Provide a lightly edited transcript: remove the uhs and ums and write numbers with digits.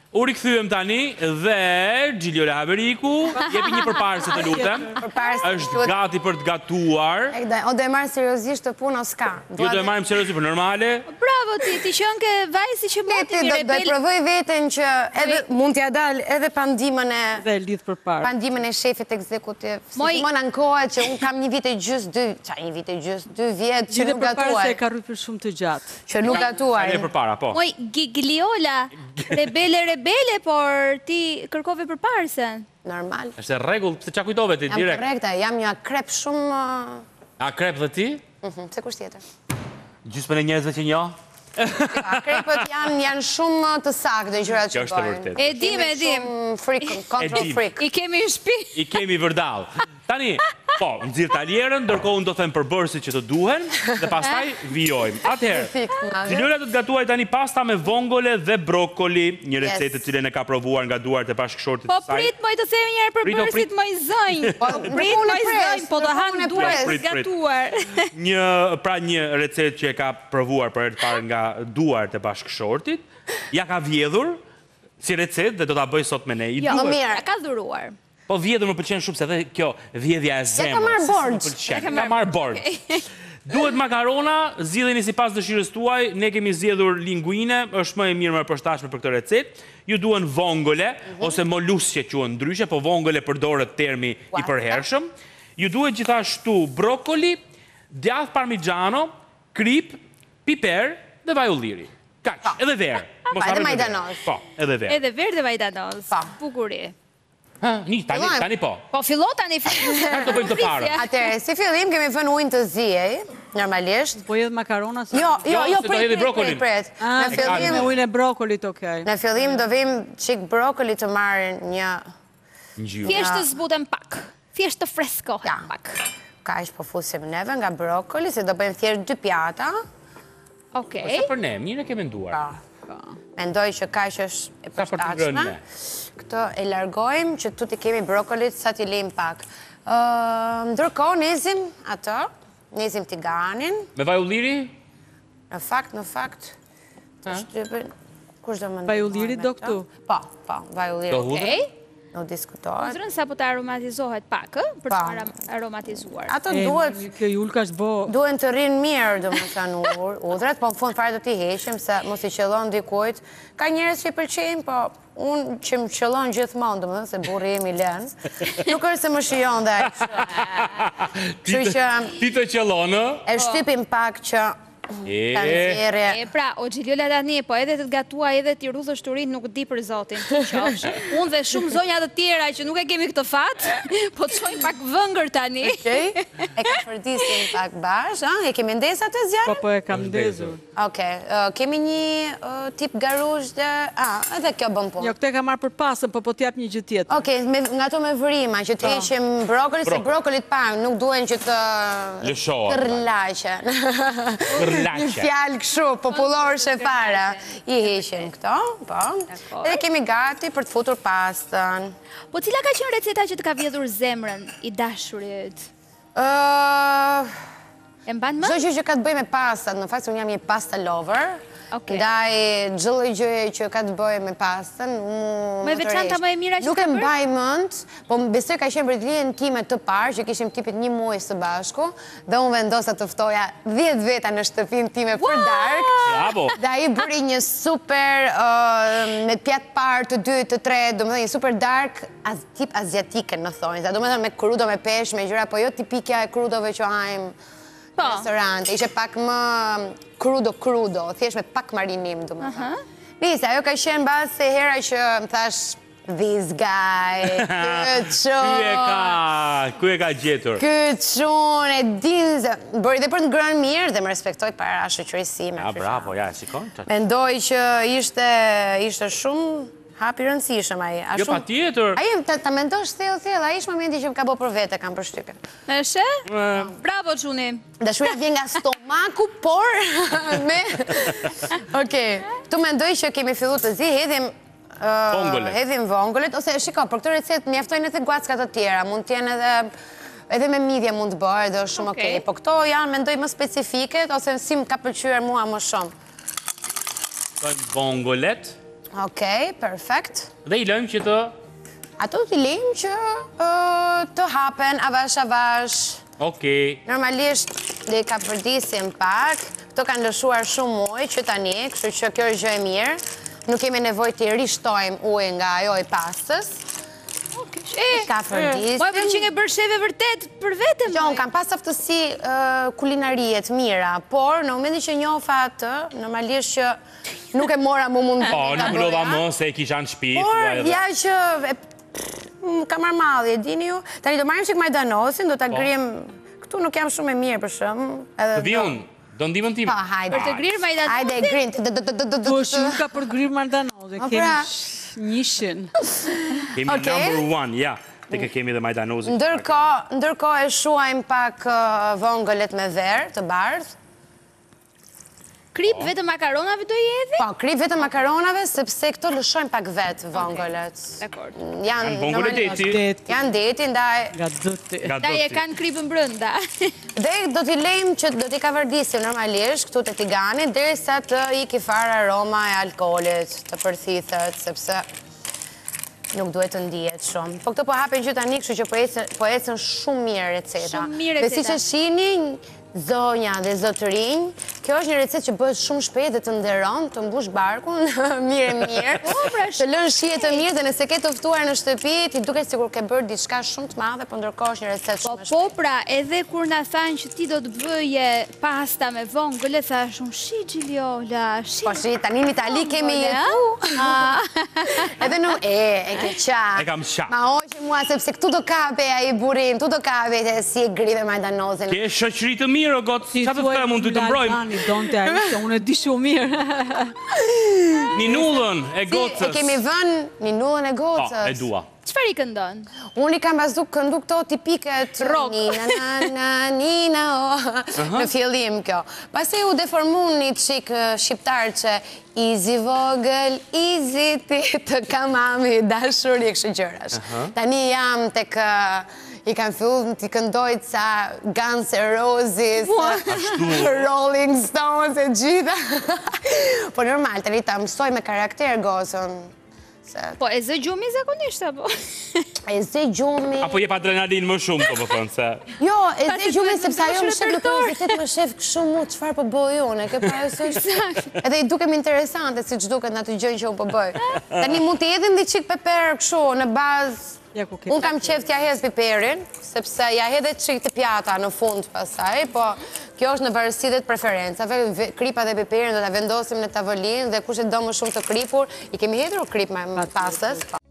U rikthyem tani dhe Gjiliola Haveriku, jepi një përparëse të lutem. Është gati për të gatuar. O do e marrë seriozisht të punë o s'ka? Jo do e marrim seriozisht për normale. Bravo ti qënë ke vajsi që mund të një Do e provoj veten që mund t'ja dal edhe pandimën e... Dhe lidh për parë. Pandimën e shefit ekzekutiv. Si më në kohët që unë kam një vit e gjys, 2 vjet që nuk gatuar. Gjithë për parë se e ka rrët për shumë të gjatë. Që nuk gatuar. Për para, po. Moj, Gigliola, rebele, por ti kërkove për parësen. Normal. Është rregull, pse çka kujtove ti direkt? Jam korrekte, jam një akrep shumë... Akrep dhe ti? Se kush tjetër? Gjysmën e njerëzve që njoh? Akrepët janë shumë të saktë gjërat që Kjo është e bëjnë. vërtetë. E dim. Shumë freak, control freak. I kemi në shtëpi. I kemi vërdall. Tani, po, nxirr talierën, ndërkohë unë do them përbërësit që të duhen dhe pastaj vijojmë. Atëherë, Gjiliola do të gatuaj tani pasta me vongole dhe brokoli, një recetë të cilën e ka provuar nga duart e bashkëshortit Po të saj. prit moj të themi njërë përbërësit moj zënjë. Prit moj zënjë, po të hanë duart gatuar. Një recetë që e ka provuar për herë të parë nga duart e bashkëshortit, ja ka vjedhur si recetë dhe do ta bëj sot me ne. Jo, mirë, ka dhuruar. Po vjedhur më pëlqen shumë se dhe kjo vjedhja e zemrës. Ja ka marrë borx. Ka marrë borx. Duhet makarona, zgjidheni sipas dëshirës tuaj. Ne kemi zgjedhur linguine, është më e mirë më e përshtatshme për këtë recetë. Ju duhen vongole ose molusqe quhen ndryshe, po vongole përdoret termi i përhershëm. Ju duhet gjithashtu brokoli, djath parmigiano, krip, piper dhe vaj ulliri. Kaq, edhe verë. Edhe majdanoz. Po, edhe verë. Edhe verë dhe majdanoz. Bukuri. Tani po. Po fillo tani. Çfarë do bëjmë të parë? Atëherë, si fillim kemi vënë ujin të ziej, normalisht. Po jedh makarona? Jo, se do hedhi brokolin. prit. Në fillim Me ujin e brokolit, okej. Në fillim do vim çik brokoli të marrin një Thjesht të zbuten pak. Thjesht të freskohen pak. Kaq po fusim neve nga brokoli, se do bëjmë thjesht 2 pjata. Okej. Sa për ne, mirë e ke menduar. Mendoj që kaq është e Sa për të ngrënë përshtatshme. ne. Këtë e largojmë që tuti kemi brokolit sa t'i lejmë pak. Ndërkohë nezim atë, nezim tiganin. Me vaj ulliri? Në fakt, të shtypin, kush do më Vaj ulliri do këtu? Po, vaj ulliri. Do hudhër? Okej. Nuk diskutohet. Zërën sa po të aromatizohet pak, për të aromatizuar. Ato duhet, Kjo julka është bo... duen të rinë mirë, do më thënë udhrat, po në fund fare do t'i heqim, se mos i qëllon dikujt. Ka njerëz që i pëlqejnë, po unë që më qëllon gjithmonë, do më thënë, se burri jemi lënë. Nuk është se më shijon dhe Ti të qëllonë? e shtypim pak që E pra, o Gjiliola tani, po edhe të gatua edhe t'i rudhësh turin nuk di për zotin. Unë dhe shumë zonja të tjera që nuk e kemi këtë fat, po të shojnë pak vëngër tani. e ka përdisim pak bash, e kemi ndesa të zjarë? Po e kam ndezur. Kemi një tip garush dhe... edhe kjo bën punë. Jo, këte ka marrë për pasën, po t'jap një gjë tjetër. Oke, nga to me vërima, që të heqim brokoli, se brokolit pa, nuk duen që të... Kërlaqen. Një fjallë këshu, popullor shefara. I heqim këto, po. Edhe kemi gati për të futur pastën. Po cila ka qenë receta që të ka vjedhur zemrën i dashurit? E mban më? Çdo gjë që ka të bëjë me pastat, në fakt unë jam një pasta lover. Ndaj çdo gjë që ka të bëjë me pastën, Me veçanta më e mira që nuk e mbaj mend, po besoj ka qenë britëlien time të parë, që kishim tipit 1 muaj së bashku, dhe unë vendosa të ftoja 10 veta në shtëpinë time për darkë. Bravo! Dhe ai bëri një super me pjatë parë, të 2, të 3, domethënë një super dark tip aziatike në thonjza, domethënë me krudo, me peshë, me gjëra, po jo tipikja e krudove që hajmë në restorante, ishe pak më krudo, thjesht me pak marinim, do më thënë. Nisa, ajo ka qenë basë se hera që më thash, this guy, Ku e ka gjetur? Këqun, e din, bëri dhe për të ngrënë mirë dhe më respektoj para shoqërisime. Bravo, ja, shikon. Mendoj që ishte shumë hapi rëndësishëm aji. Jo, pa tjetër. Aji, ta mendosh thellë, aji ishtë momenti që më ka bo për vete, kam përshtypjen. Eshe? Bravo, Quni. Dashuria vjen nga stomaku, por me... Okej, tu mendoj që kemi fillu të zi, hedhim vongolet, ose shiko, për këtë recet mjaftojnë edhe guacka të tjera, mund t'jenë edhe me midje mund të bërë, dhe është shumë okej. Po këto janë, mendoj, më specifike, ose si më ka pëlqyer mua më shumë. Vongolet. Okej, perfekt. Dhe i lëmë që të... Ato t'i lejmë që të hapen avash. Okej. Normalisht dhe i ka përdisim pak. Këto kanë lëshuar shumë ujë që tani, kështu që kjo është gjë e mirë. Nuk kemi nevojë të rishtojmë ujë nga ajo e pastës. Ka përdisim. Moj, për që nge bërë sheve vërtet për vetëm. Gjon, kam pas aftësi kulinariet mira, por në momentin që njofa atë, normalisht që nuk e mora mu mund të Po, nuk më lodha më se e kisha në shtëpi. por, ja që ka marrë madhje, dini ju. Tani do marrim çik majdanosin, do ta grim. Këtu nuk jam shumë e mirë për shkak. Të vi unë, do ndihmën time. Po, hajde. Për të grirë majdanosin? Hajde, grim. Po shumë ka për grirë mardanoze, Po, kemi pra. 100. Kemi number 1, ja. Tek e kemi dhe majdanozin. Ndërkohë e shuajmë pak vongëlet me verë të bardhë. Krip vetëm makaronave do i edhi? Po, krip vetëm makaronave, sepse këto lëshojmë pak vetë vongëlet. Dakor. Janë Vongëlet deti. Janë deti, ndaj... Nga dëti. Da e kanë kripën brënda. Dhe do t'i lejmë që do t'i ka vërdisim normalisht, këtu të tigani, derisa të iki fare aroma e alkoolit, të përthithet, sepse nuk duhet të ndihet shumë. Po këto po hapen që tani, kështu që po ecën shumë mirë receta. Shumë mirë receta. Dhe si që shini, zonja dhe zotërinj, kjo është një recetë që bëhet shumë shpejt dhe të nderon, të mbush barkun, mirë. Të lënë shije të mirë dhe nëse ke të ftuar në shtëpi, ti duket sikur ke bërë diçka shumë të madhe, po ndërkohë është një recetë shumë e shpejtë. Po pra, edhe kur na thanë që ti do të bëje pasta me vongële, thash unë shi Gjiliola, shi. Po shi, tani në Itali kemi jetu. Edhe nuk, e ke qa. E kam qa. Ma hoqë mua, sepse këtu do kape ai burin, tu do kape e si e grive majdanozin. Ke shoqëri të mirë, o gotë, qa të të mund të të mbrojmë? Donte Aisha, unë e di shumë mirë. Ninullën e gocës. E kemi vënë ninullën e Po, gocës. e dua. Qëfar i këndon? Unë i kam bazu këndu këto tipiket Rock. Nina, në fillim kjo. Pasi u deformun një qik shqiptar që izi vogël, izi ti të kamami dashur i kështë gjërash. Tani jam tek... I kanë fillu t'i këndojt sa Guns N' Roses, Rolling Stones e gjitha. Po normal, tani ta mësoj me karakter gozën. Po, e zë gjumi zakonisht, apo? E zë gjumi... Apo jep adrenalin më shumë, po thënë, se... Jo, e zë gjumi duhet sepse ajo të më shef në kurizitet më shef shumë mu qëfar po bëj unë, e ke parasysh? Edhe i dukem interesante si që duket në atë gjënë që unë po bëj. Tani mund t'i edhin dhe qik peper këshu në bazë... Unë kam qef t'ja hez piperin, sepse ja hedhe qik të pjata në fund pasaj, po kjo është në varësi dhe të preferencave, kripa dhe piperin do t'a vendosim në tavolinë dhe kush e do më shumë të kripur, i kemi hedhur krip me pastës.